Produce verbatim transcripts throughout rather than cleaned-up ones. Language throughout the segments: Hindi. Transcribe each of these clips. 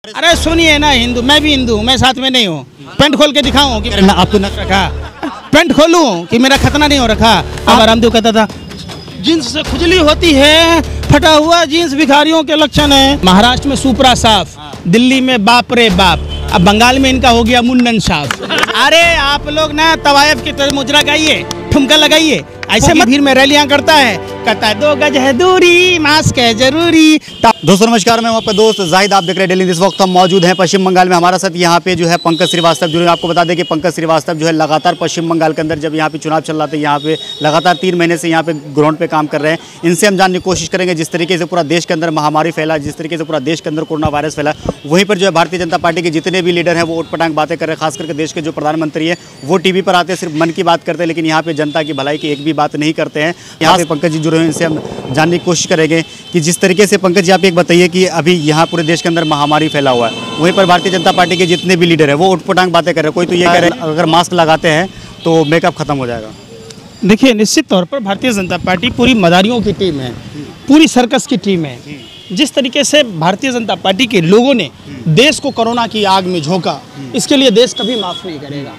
अरे सुनिए ना, हिंदू, मैं भी हिंदू हूँ, मैं साथ में नहीं हूँ। पेंट खोल के दिखाऊं कि मेरा आप तो नक रखा, पेंट खोलूं कि मेरा खतना नहीं हो रखा। अब रामदेव कहता था जींस से खुजली होती है, फटा हुआ जींस भिखारियों के लक्षण है। महाराष्ट्र में सुपरा साफ, दिल्ली में बाप रे बाप, अब बंगाल में इनका हो गया मुंडन साफ। अरे आप लोग ना तवायफ की तरह मुजरा गाइए, ठुमका लगाइए, ऐसे मत भीड़ में रैलियां करता है, कहता है दो गज है दूरी, मास्क है जरूरी। दोस्तों नमस्कार, मैं आपका दोस्त जाहिद, आप देख रहे हैं डेली। इस वक्त हम मौजूद हैं पश्चिम बंगाल में। हमारा साथ यहाँ पे जो है पंकज श्रीवास्तव जुड़े। आपको बता दें कि पंकज श्रीवास्तव जो है लगातार पश्चिम बंगाल के अंदर जब यहाँ पे चुनाव चल रहा था, यहाँ पे लगातार तीन महीने से यहाँ पे ग्राउंड पे काम कर रहे हैं। इनसे हम जानने की कोशिश करेंगे जिस तरीके से पूरा देश के अंदर महामारी फैला, जिस तरीके से पूरा देश के अंदर कोरोना वायरस फैला, वहीं पर जो है भारतीय जनता पार्टी के जितने भी लीडर हैं वो उटपटांग बातें कर रहे हैं। खास करके देश के जो प्रधानमंत्री हैं वो टीवी पर आते हैं, सिर्फ मन की बात करते हैं, लेकिन यहाँ पे जनता की भलाई की एक भी बात नहीं करते हैं। यहाँ पे पंकज जी जुड़े हैं, इनसे हम जानने की कोशिश करेंगे कि जिस तरीके से पंकज जी आप एक बताइए कि अभी यहाँ पूरे देश के अंदर महामारी फैला हुआ है, वहीं पर भारतीय जनता पार्टी के जितने भी लीडर हैं वो उटपटांग बातें कर रहे हैं। कोई तो ये कह रहे हैं अगर मास्क लगाते हैं तो मेकअप खत्म हो जाएगा। देखिए, निश्चित तौर पर भारतीय जनता पार्टी पूरी मदारियों की टीम है, पूरी सर्कस की टीम है। जिस तरीके से भारतीय जनता पार्टी के लोगों ने देश को कोरोना की आग में झोंका, इसके लिए देश कभी माफ नहीं करेगा।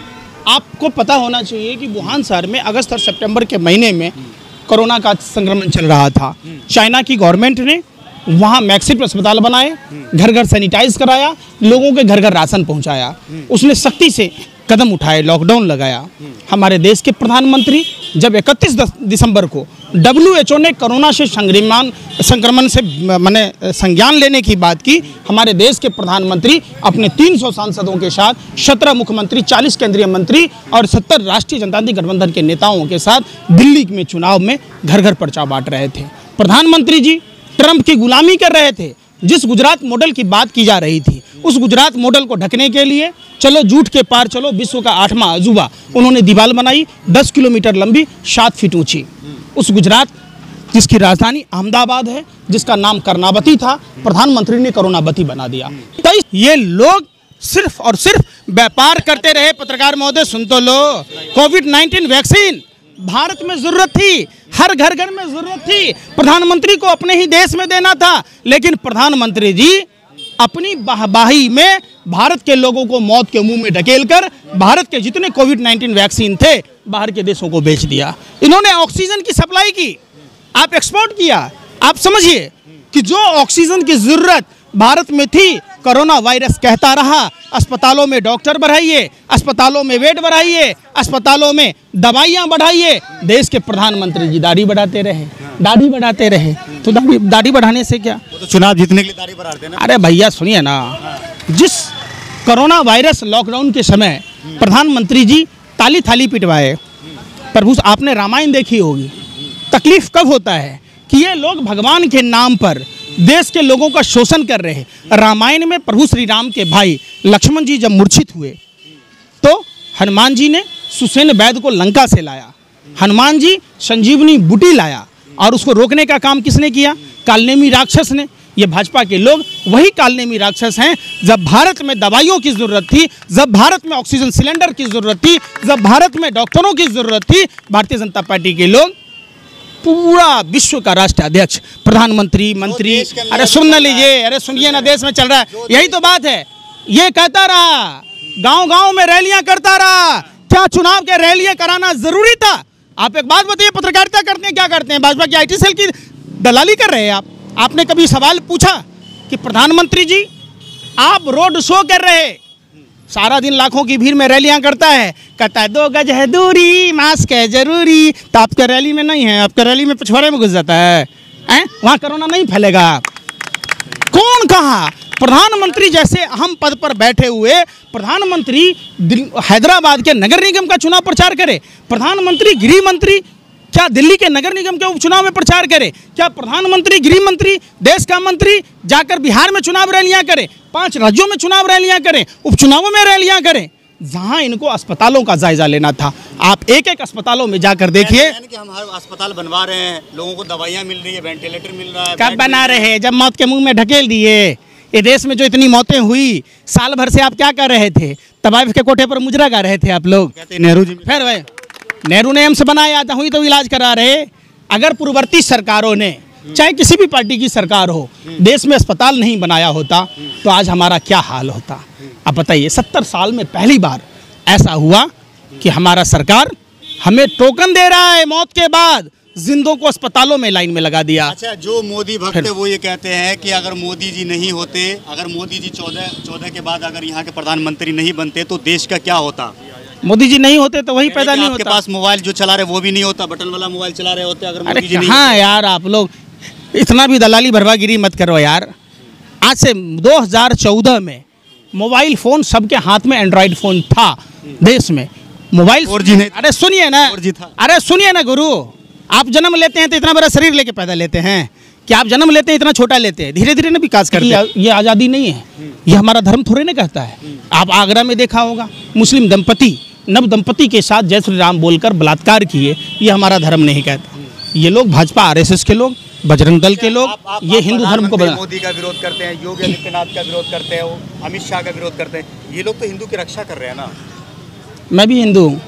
आपको पता होना चाहिए कि वुहान शहर में अगस्त और सितंबर के महीने में कोरोना का संक्रमण चल रहा था। चाइना की गवर्नमेंट ने वहाँ मैक्सिट अस्पताल बनाए, घर घर सैनिटाइज कराया, लोगों के घर घर राशन पहुँचाया, उसने सख्ती से कदम उठाए, लॉकडाउन लगाया। हमारे देश के प्रधानमंत्री जब इकतीस दिसंबर को डब्ल्यू एच ओ ने कोरोना से संक्रमण संक्रमण से माने संज्ञान लेने की बात की, हमारे देश के प्रधानमंत्री अपने तीन सौ सांसदों के साथ सत्रह मुख्यमंत्री, चालीस केंद्रीय मंत्री और सत्तर राष्ट्रीय जनतांत्रिक गठबंधन के नेताओं के साथ दिल्ली में चुनाव में घर घर पर्चा बांट रहे थे। प्रधानमंत्री जी ट्रंप की गुलामी कर रहे थे। जिस गुजरात मॉडल की बात की जा रही थी, उस गुजरात मॉडल को ढकने के लिए चलो झूठ के पार चलो, विश्व का आठवां अजूबा उन्होंने दीवार बनाई, दस किलोमीटर लंबी, सात फीट ऊंची। उस गुजरात जिसकी राजधानी अहमदाबाद है, जिसका नाम कर्नावती था, प्रधानमंत्री ने करोनावती बना दिया। तो ये लोग सिर्फ और सिर्फ व्यापार करते रहे। पत्रकार महोदय सुन तो लो, कोविड नाइन्टीन वैक्सीन भारत में जरूरत थी, हर घर घर में जरूरत थी, प्रधानमंत्री को अपने ही देश में देना था, लेकिन प्रधानमंत्री जी अपनी बाहबाही में भारत के लोगों को मौत के मुंह में ढकेलकर भारत के जितने कोविड नाइन्टीन वैक्सीन थे बाहर के देशों को बेच दिया। इन्होंने ऑक्सीजन की सप्लाई की, आप एक्सपोर्ट किया। आप समझिए कि जो ऑक्सीजन की जरूरत भारत में थी, कोरोना वायरस कहता रहा अस्पतालों में डॉक्टर बढ़ाइए, अस्पतालों में बेड बढ़ाइए, अस्पतालों में दवाइयाँ बढ़ाइए। देश के प्रधानमंत्री जी दाढ़ी बढ़ाते रहे, दाढ़ी बढ़ाते रहे। तो दाढ़ी दाढ़ी बढ़ाने से क्या, तो चुनाव जीतने के लिए दाढ़ी बढ़ाते हैं ना। अरे भैया सुनिए ना, जिस कोरोना वायरस लॉकडाउन के समय प्रधानमंत्री जी ताली थाली पिटवाए। प्रभु, आपने रामायण देखी होगी, तकलीफ कब होता है कि ये लोग भगवान के नाम पर देश के लोगों का शोषण कर रहे हैं। रामायण में प्रभु श्री राम के भाई लक्ष्मण जी जब मूर्छित हुए तो हनुमान जी ने सुसेन वैद्य को लंका से लाया, हनुमान जी संजीवनी बूटी लाया, और उसको रोकने का काम किसने किया? कालनेमी राक्षस ने। ये भाजपा के लोग वही कालनेमी राक्षस हैं। जब भारत में दवाइयों की जरूरत थी, जब भारत में ऑक्सीजन सिलेंडर की जरूरत थी, जब भारत में डॉक्टरों की जरूरत थी, भारतीय जनता पार्टी के लोग पूरा विश्व का राष्ट्र अध्यक्ष, प्रधानमंत्री, मंत्री, अरे सुन लीजिए, अरे सुनिए ना, देश में चल रहा है, यही तो बात है। ये कहता रहा, गांव गांव में रैलियां करता रहा, क्या चुनाव के रैलियां कराना जरूरी था? आप एक बात बताइए, पत्रकारिता करते हैं क्या करते हैं? भाजपा की आई टी सेल की दलाली कर रहे हैं आप। आपने कभी सवाल पूछा कि प्रधानमंत्री जी आप रोड शो कर रहे, सारा दिन लाखों की भीड़ में रैलियां करता है, कहता है दो गज है दूरी, मास्क है जरूरी, तो आपके रैली में नहीं है, आपके रैली में पिछवाड़े में घुस जाता है, हैं? वहाँ कोरोना नहीं फैलेगा। कौन कहा? प्रधानमंत्री जैसे अहम पद पर बैठे हुए प्रधानमंत्री हैदराबाद के नगर निगम का चुनाव प्रचार करे, प्रधानमंत्री गृह मंत्री क्या दिल्ली के नगर निगम के उपचुनाव में प्रचार करे, क्या प्रधानमंत्री गृह मंत्री देश का मंत्री जाकर बिहार में चुनाव रैलियां करें, पांच राज्यों में चुनाव रैलियां करें, उपचुनावों में रैलियां करें, जहां इनको अस्पतालों का जायजा लेना था? आप एक एक अस्पतालों में जाकर देखिए कि हम हर अस्पताल बनवा रहे हैं, लोगों को दवाइयाँ मिल रही है, वेंटिलेटर मिल रहा है। कब बना रहे हैं? जब मौत के मुंह में ढकेल दिए। ये देश में जो इतनी मौतें हुई, साल भर से आप क्या कर रहे थे? तवायफ के कोठे पर मुजरा गा रहे थे आप लोग। कहते नेहरू जी, फिर भाई नेहरू ने एम्स बनाया था, हुई तो इलाज करा रहे। अगर पूर्ववर्ती सरकारों ने चाहे किसी भी पार्टी की सरकार हो, देश में अस्पताल नहीं बनाया होता तो आज हमारा क्या हाल होता। अब बताइए, सत्तर साल में पहली बार ऐसा हुआ कि हमारा सरकार हमें टोकन दे रहा है मौत के बाद, जिंदों को अस्पतालों में लाइन में लगा दिया। अच्छा, जो मोदी भक्त है वो ये कहते हैं कि अगर मोदी जी नहीं होते, अगर मोदी जी चौदह चौदह के बाद अगर यहाँ के प्रधानमंत्री नहीं बनते तो देश का क्या होता। मोदी जी नहीं होते तो वही पैदा नहीं होता। आपके पास मोबाइल जो चला रहे वो भी नहीं होता, बटन वाला मोबाइल चला रहे होते अगर मोदी जी नहीं। हाँ यार, आप लोग इतना भी दलाली भरवागिरी मत करो यार। आज से दो हज़ार चौदह में मोबाइल फ़ोन सबके हाथ में एंड्रॉयड फ़ोन था देश में। मोबाइल फोर जी नहीं, अरे सुनिए ना, अरे सुनिए ना गुरु, आप जन्म लेते हैं तो इतना बड़ा शरीर लेके पैदा लेते हैं कि आप जन्म लेते हैं इतना छोटा लेते हैं, धीरे धीरे ना विकास करते हैं। ये आज़ादी नहीं है, ये हमारा धर्म थोड़े ना कहता है। आप आगरा में देखा होगा, मुस्लिम दंपति नव दंपति के साथ जय श्री राम बोलकर बलात्कार किए, ये हमारा धर्म नहीं कहता। ये लोग भाजपा आरएसएस के लोग, बजरंग दल के लोग, आप, आप, ये आप हिंदू धर्म को बना। मोदी का विरोध करते हैं, योगी आदित्यनाथ का विरोध करते हैं, अमित शाह का विरोध करते हैं, ये लोग तो हिंदू की रक्षा कर रहे हैं ना। मैं भी हिंदू हूँ।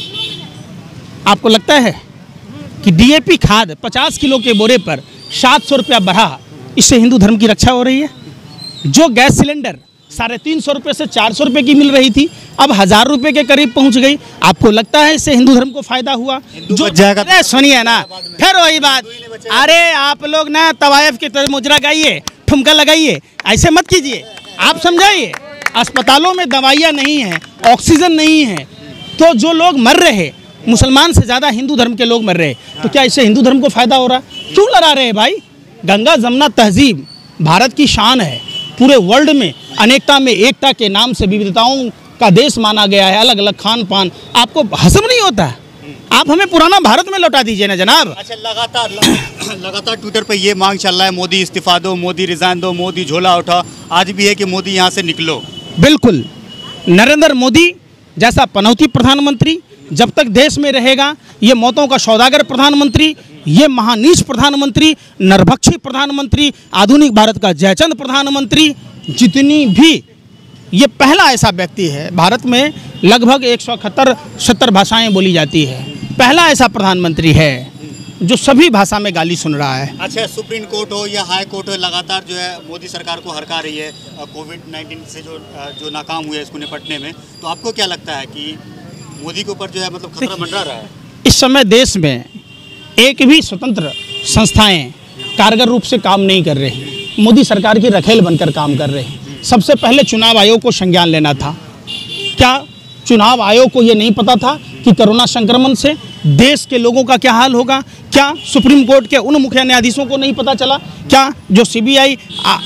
आपको लगता है कि डीएपी खाद पचास किलो के बोरे पर सात सौ रुपया बढ़ा, इससे हिंदू धर्म की रक्षा हो रही है? जो गैस सिलेंडर साढ़े तीन सौ रुपये से चार सौ रुपये की मिल रही थी, अब हज़ार रुपये के करीब पहुंच गई, आपको लगता है इससे हिंदू धर्म को फायदा हुआ? जो अरे सुनिए ना, फिर वही बात, अरे आप लोग ना तवायफ की तरह मुजरा गाइए, ठुमका लगाइए, ऐसे मत कीजिए। आप समझाइए, अस्पतालों में दवाइयाँ नहीं हैं, ऑक्सीजन नहीं है, तो जो लोग मर रहे, मुसलमान से ज़्यादा हिंदू धर्म के लोग मर रहे, तो क्या इससे हिंदू धर्म को फायदा हो रहा? क्यों लड़ा रहे हैं भाई? गंगा जमुना तहजीब भारत की शान है, पूरे वर्ल्ड में अनेकता में एकता के नाम से विविधताओं का देश माना गया है, अलग अलग खान पान। आपको हजम नहीं होता है? आप हमें पुराना भारत में लौटा दीजिए ना जनाब। अच्छा, लगातार लगातार ट्विटर पे ये मांग चल रहा है, मोदी इस्तीफा दो, मोदी रिजाइन दो, मोदी झोला उठा। आज भी है कि मोदी यहाँ से निकलो। बिल्कुल, नरेंद्र मोदी जैसा पनौती प्रधानमंत्री जब तक देश में रहेगा, ये मौतों का सौदागर प्रधानमंत्री, ये महानीच प्रधानमंत्री, नरभक्षी प्रधानमंत्री, आधुनिक भारत का जयचंद प्रधानमंत्री, जितनी भी, ये पहला ऐसा व्यक्ति है, भारत में लगभग एक सौ इकहत्तर सत्तर भाषाएं बोली जाती है, पहला ऐसा प्रधानमंत्री है जो सभी भाषा में गाली सुन रहा है। अच्छा, सुप्रीम कोर्ट हो या हाई कोर्ट हो, लगातार जो है मोदी सरकार को हरका रही है कोविड नाइन्टीन से जो जो नाकाम हुआ है इसको निपटने में, तो आपको क्या लगता है कि मोदी के ऊपर जो है मतलब खतरा मंडरा रहा है? इस समय देश में एक भी स्वतंत्र संस्थाएं कारगर रूप से काम नहीं कर रही, मोदी सरकार की रखेल बनकर काम कर रहे हैं। सबसे पहले चुनाव आयोग को संज्ञान लेना था। क्या चुनाव आयोग को ये नहीं पता था कि कोरोना संक्रमण से देश के लोगों का क्या हाल होगा? क्या सुप्रीम कोर्ट के उन मुख्य न्यायाधीशों को नहीं पता चला? क्या जो सीबीआई,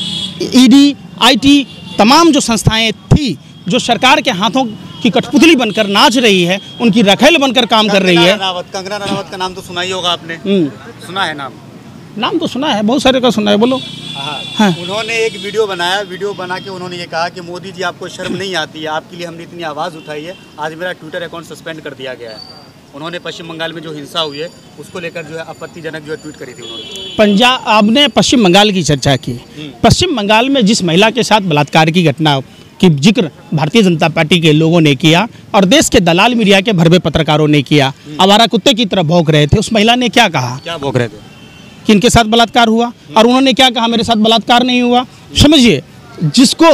ईडी, आईटी, तमाम जो संस्थाएं थी जो सरकार के हाथों की कठपुतली बनकर नाच रही है, उनकी रखेल बनकर काम कर रही है? कंगना रनावत का नाम तो सुना ही होगा आपने, सुना है नाम? नाम तो सुना है, बहुत सारे का सुना है, बोलो। हाँ। उन्होंने एक वीडियो बनाया, वीडियो बना के उन्होंने ये कहा कि मोदी जी आपको शर्म नहीं आती है, आपके लिए हमने इतनी आवाज़ उठाई है, आज मेरा ट्विटर अकाउंट सस्पेंड कर दिया गया है। उन्होंने पश्चिम बंगाल में जो हिंसा हुई है उसको लेकर जो है आपत्तिजनक जो है ट्वीट करी थी उन्होंने। पंजाब, आपने पश्चिम बंगाल की चर्चा की, पश्चिम बंगाल में जिस महिला के साथ बलात्कार की घटना की जिक्र भारतीय जनता पार्टी के लोगों ने किया और देश के दलाल मीडिया के भरवे पत्रकारों ने किया, आवारा कुत्ते की तरह भौंक रहे थे, उस महिला ने क्या कहा? क्या भौंक रहे थे? कि इनके साथ बलात्कार हुआ, और उन्होंने क्या कहा? मेरे साथ बलात्कार नहीं हुआ। समझिए, जिसको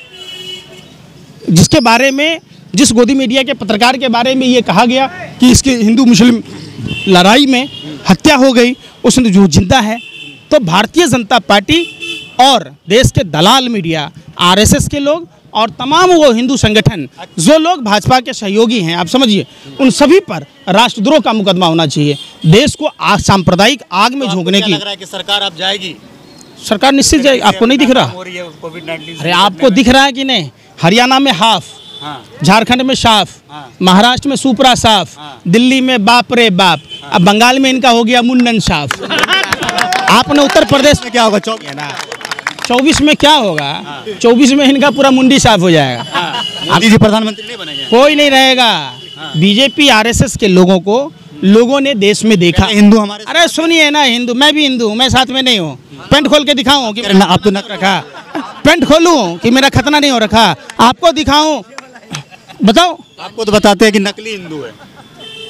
जिसके बारे में, जिस गोदी मीडिया के पत्रकार के बारे में ये कहा गया कि इसकी हिंदू मुस्लिम लड़ाई में हत्या हो गई, उसने जो जिंदा है, तो भारतीय जनता पार्टी और देश के दलाल मीडिया, आरएसएस के लोग और तमाम वो हिंदू संगठन जो लोग भाजपा के सहयोगी हैं, आप समझिए, उन सभी पर राष्ट्रद्रोह का मुकदमा होना चाहिए। देश को सांप्रदायिक आग में झोंकने की लग रहा है कि सरकार अब जाएगी, सरकार निश्चित जाएगी। आपको नहीं दिख रहा? कोविड नाइन्टीन अरे आपको दिख रहा है कि नहीं? हरियाणा में हाफ, हाँ। झारखंड में साफ, हाँ। महाराष्ट्र में सुपरा साफ, हाँ। दिल्ली में बाप रे बाप, हाँ। अब बंगाल में इनका हो गया मुंडन साफ। आपने उत्तर प्रदेश में क्या होगा? चौबीस में क्या होगा? चौबीस में इनका पूरा मुंडी साफ हो जाएगा। मोदी जी प्रधानमंत्री नहीं बनेंगे, कोई नहीं रहेगा। बीजेपी आरएसएस के लोगों को लोगों ने देश में देखा। हिंदू हमारे, अरे सुनिए ना, हिंदू, मैं भी हिंदू हूँ, मैं साथ में नहीं हूँ। पेंट खोल के दिखाऊं कि आप तो नक रखा, पेंट खोलूं कि मेरा खतना नहीं हो रखा, आपको दिखाऊं? बताओ। आपको तो बताते हैं कि नकली हिंदू है।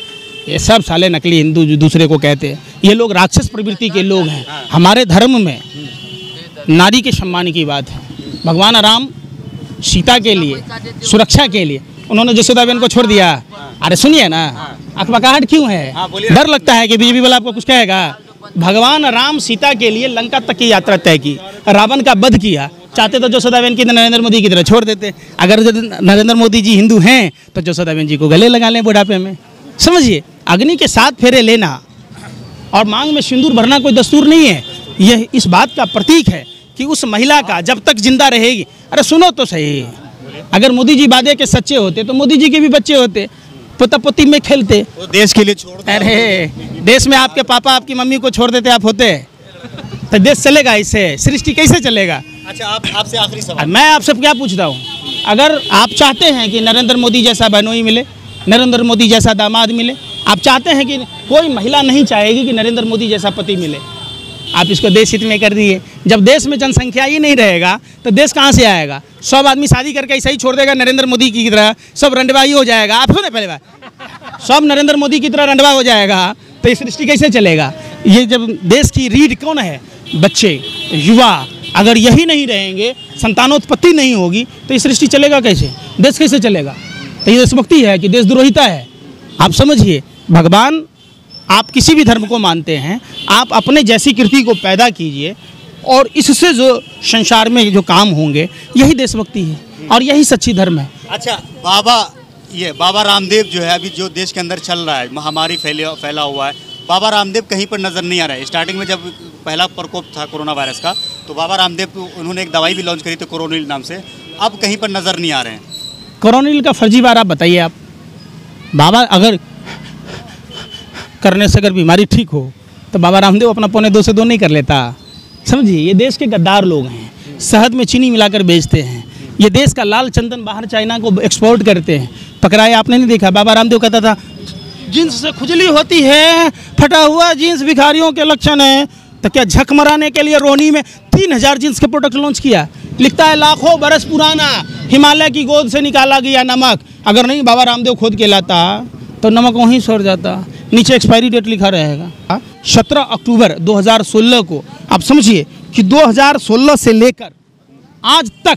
ये सब साले नकली हिंदू जो दूसरे को कहते हैं, ये लोग राक्षस प्रवृत्ति के लोग हैं। हमारे धर्म में नारी के सम्मान की बात है। भगवान राम सीता के लिए, सुरक्षा के लिए उन्होंने जसोदाबेन को छोड़ दिया। अरे सुनिए ना, अखबाकाहट क्यों है? डर लगता है कि बीजेपी वाला आपको कुछ कहेगा। भगवान राम सीता के लिए लंका तक की यात्रा तय की, रावण का वध किया। चाहते तो जसोदाबेन की नरेंद्र मोदी की तरह छोड़ देते। अगर नरेंद्र मोदी जी हिंदू हैं तो जसोदाबेन जी को गले लगा लें बुढ़ापे में। समझिए, अग्नि के साथ फेरे लेना और मांग में सिंदूर भरना कोई दस्तूर नहीं है। यह इस बात का प्रतीक है कि उस महिला का जब तक जिंदा रहेगी। अरे सुनो तो सही, अगर मोदी जी वादे के सच्चे होते तो मोदी जी के भी बच्चे होते, पोता पोती में खेलते, तो देश के लिए छोड़। अरे देश में आपके पापा आपकी मम्मी को छोड़ देते आप होते तो देश चलेगा? इससे सृष्टि कैसे चलेगा? अच्छा, आप आपसे आखिरी सवाल, मैं आपसे क्या पूछता हूँ, अगर आप चाहते हैं कि नरेंद्र मोदी जैसा बहनोई मिले, नरेंद्र मोदी जैसा दामाद मिले, आप चाहते हैं कि कोई महिला नहीं चाहेगी कि नरेंद्र मोदी जैसा पति मिले, आप इसको देश हित में कर दिए। जब देश में जनसंख्या ही नहीं रहेगा तो देश कहाँ से आएगा? सब आदमी शादी करके ऐसा ही छोड़ देगा नरेंद्र मोदी की तरह, सब रंडवा ही हो जाएगा। आप सुने पहले बात, सब नरेंद्र मोदी की तरह रंडवा हो जाएगा तो ये सृष्टि कैसे चलेगा? ये जब देश की रीढ़ कौन है? बच्चे, युवा, अगर यही नहीं रहेंगे, संतानोत्पत्ति नहीं होगी तो ये सृष्टि चलेगा कैसे? देश कैसे चलेगा? तो ये देशभक्ति है कि देशद्रोहिता है? आप समझिए, भगवान, आप किसी भी धर्म को मानते हैं, आप अपने जैसी कृति को पैदा कीजिए और इससे जो संसार में जो काम होंगे यही देशभक्ति है और यही सच्ची धर्म है। अच्छा, बाबा ये बाबा रामदेव जो है अभी जो देश के अंदर चल रहा है, महामारी फैले फैला हुआ है, बाबा रामदेव कहीं पर नज़र नहीं आ रहा है। स्टार्टिंग में जब पहला प्रकोप था कोरोना वायरस का तो बाबा रामदेव, उन्होंने एक दवाई भी लॉन्च करी थी कोरोनिल नाम से, अब कहीं पर नज़र नहीं आ रहे हैं। कोरोनिल का फर्जीवाड़ा आप बताइए। आप बाबा अगर करने से अगर बीमारी ठीक हो तो बाबा रामदेव अपना पौने दो से दो नहीं कर लेता। समझिए, ये देश के गद्दार लोग हैं, शहद में चीनी मिलाकर बेचते हैं। ये देश का लाल चंदन बाहर चाइना को एक्सपोर्ट करते हैं। पकड़ाए आपने नहीं देखा? बाबा रामदेव कहता था जींस से खुजली होती है, फटा हुआ जींस भिखारियों के लक्षण है। तो क्या झक मराने के लिए रोहनी में तीन हजार जींस के प्रोडक्ट लॉन्च किया? लिखता है लाखों बरस पुराना हिमालय की गोद से निकाला गया नमक। अगर नहीं बाबा रामदेव खोद के लाता तो नमक वहीं सड़ जाता। नीचे एक्सपायरी डेट लिखा रहेगा। सत्रह अक्टूबर दो हज़ार सोलह को आप समझिए कि दो हज़ार सोलह से लेकर आज तक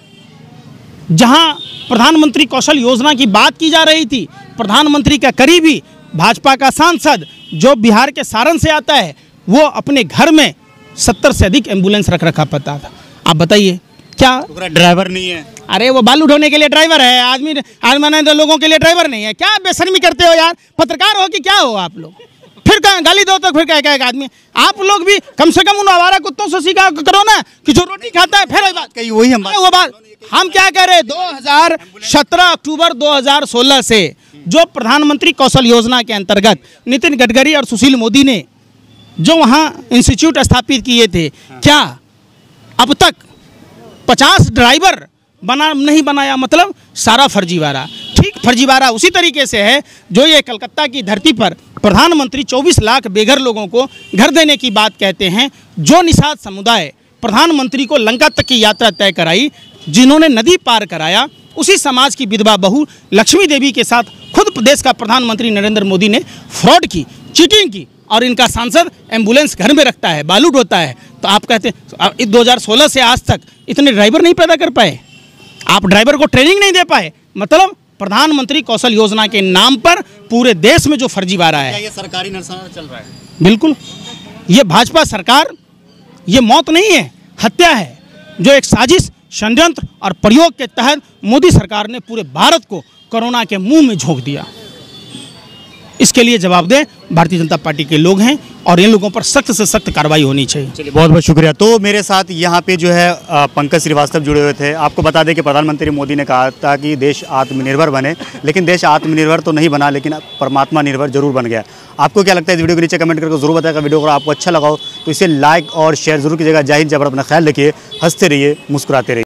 जहां प्रधानमंत्री कौशल योजना की बात की जा रही थी, प्रधानमंत्री का करीबी भाजपा का सांसद जो बिहार के सारण से आता है, वो अपने घर में सत्तर से अधिक एम्बुलेंस रख रखा पता था। आप बताइए क्या ड्राइवर नहीं है? अरे वो बालू ढोने के लिए ड्राइवर है, आदमी आदमी लोगों के लिए ड्राइवर नहीं है। क्या बेशर्मी करते हो यार? पत्रकार हो कि क्या हो आप लोग? फिर कहा गाली दो तो फिर क्या कहेगा आदमी? आप लोग भी कम से कम उन आवारा कुत्तों से सीखा करो ना कि जो रोटी खाता है। फिर बात कही वही हम वो बात हम क्या कह रहे हैं? दो हज़ार सत्रह अक्टूबर दो हज़ार सोलह से जो प्रधानमंत्री कौशल योजना के अंतर्गत नितिन गडकरी और सुशील मोदी ने जो वहाँ इंस्टीट्यूट स्थापित किए थे, क्या अब तक पचास ड्राइवर बना नहीं बनाया? मतलब सारा फर्जीवाड़ा। ठीक फर्जीवाड़ा उसी तरीके से है जो ये कलकत्ता की धरती पर प्रधानमंत्री चौबीस लाख बेघर लोगों को घर देने की बात कहते हैं। जो निषाद समुदाय प्रधानमंत्री को लंका तक की यात्रा तय कराई, जिन्होंने नदी पार कराया, उसी समाज की विधवा बहू लक्ष्मी देवी के साथ खुद प्रदेश का प्रधानमंत्री नरेंद्र मोदी ने फ्रॉड की, चीटिंग की और इनका सांसद एम्बुलेंस घर में रखता है, बालू ढोता है। तो आप कहते हैं दो हज़ार सोलह से आज तक इतने ड्राइवर नहीं पैदा कर पाए? आप ड्राइवर को ट्रेनिंग नहीं दे पाए? मतलब प्रधानमंत्री कौशल योजना के नाम पर पूरे देश में जो फर्जीवाड़ा है, ये सरकारी नरसंहार चल रहा है। बिल्कुल, ये भाजपा सरकार, ये मौत नहीं है, हत्या है, जो एक साजिश, षड्यंत्र और प्रयोग के तहत मोदी सरकार ने पूरे भारत को कोरोना के मुंह में झोंक दिया। इसके लिए जवाबदेह भारतीय जनता पार्टी के लोग हैं और इन लोगों पर सख्त से सख्त कार्रवाई होनी चाहिए। चलिए, बहुत बहुत शुक्रिया। तो मेरे साथ यहाँ पे जो है पंकज श्रीवास्तव जुड़े हुए थे। आपको बता दें कि प्रधानमंत्री मोदी ने कहा था कि देश आत्मनिर्भर बने, लेकिन देश आत्मनिर्भर तो नहीं बना, लेकिन परमात्मा निर्भर जरूर बन गया। आपको क्या लगता है? इस वीडियो के नीचे कमेंट करके जरूर बताएगा। वीडियो अगर आपको अच्छा लगा हो तो इसे लाइक और शेयर जरूर कीजिएगा। जय हिंद, जय भारत, अपना ख्याल रखिए, हंसते रहिए, मुस्कुराते रहिए।